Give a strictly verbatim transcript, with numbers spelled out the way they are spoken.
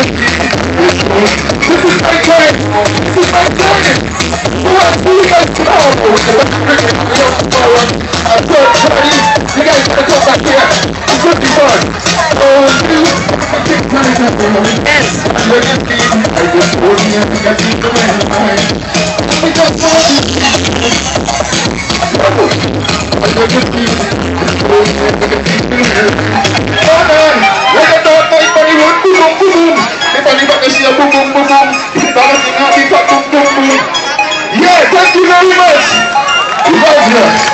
This is my time. This is my time. Who are you guys now? I'm so sorry. You guys gotta come back here. It's gonna be fun. So, you, take time to yes. I'm going to see. I just told you I think I see the man in mind. I just told you. I'm going to see. I just told you I think I see the man. Come on. Let it out, my buddy. Boom, boom, boom. If anybody see a boom, boom, boom, boom. Balancing out, boom, boom, boom. Yeah, thank you very much. We love you.